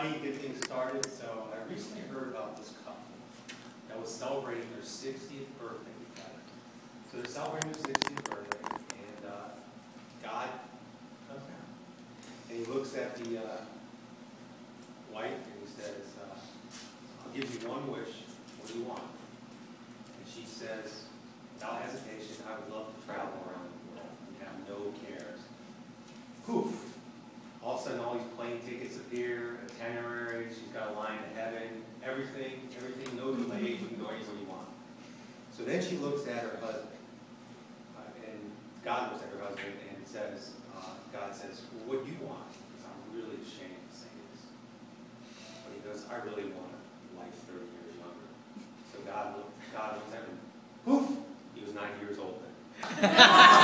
funny, get things started. So I recently heard about this couple that was celebrating their 60th birthday. So they're celebrating their 60th birthday, and God comes down. And he looks at the wife and he says, I'll give you one wish. What do you want? And she says, without hesitation, I would love to travel around the world and have no cares. Poof! All of a sudden, all these plane tickets appear, itinerary, she's got a line to heaven, everything, no delays, you can go anywhere you want. So then she looks at her husband, and God looks at her husband and says, God says, well, what do you want? Because I'm really ashamed to say this. But he goes, I really want life 30 years younger. So God looks at him, poof, he was 90 years old then.